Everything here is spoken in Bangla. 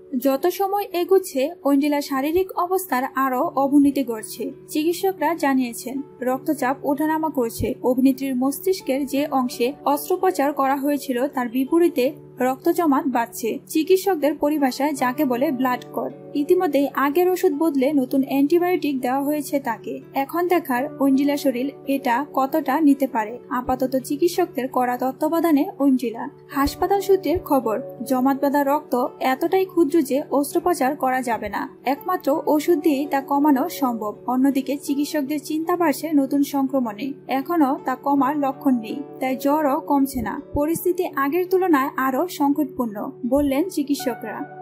যত সময় এগুচ্ছে ঐন্দ্রিলার শারীরিক অবস্থার আরো অবনতি ঘটছে। চিকিৎসকরা জানিয়েছেন রক্তচাপ ওঠানামা করছে। অভিনেত্রীর মস্তিষ্কের যে অংশে অস্ত্রোপচার করা হয়েছিল তার বিপরীতে রক্ত জমাট বাঁধছে। চিকিৎসকদের পরিভাষায় যাকে বলে ব্লাড ক্লট। ইতিমধ্যে আগের ওষুধ বদলে নতুন অ্যান্টিবায়োটিক দেওয়া হয়েছে তাকে। এখন দেখার ঐন্দ্রিলার শরীর এটা কতটা নিতে পারে। আপাতত চিকিৎসকদের কড়া তত্ত্বাবধানে ঐন্দ্রিলা। হাসপাতাল সূত্রের খবর, জমাট বাঁধা রক্ত এতটাই ক্ষুদ্র যে অস্ত্রোপচার করা যাবে না। একমাত্র ওষুধ দিয়েই তা কমানো সম্ভব। অন্যদিকে চিকিৎসকদের চিন্তা বাড়ছে নতুন সংক্রমণে। এখনো তা কমার লক্ষণ নেই, তাই জ্বরও কমছে না। পরিস্থিতি আগের তুলনায় আরো সংকটপূর্ণ বললেন চিকিৎসকরা।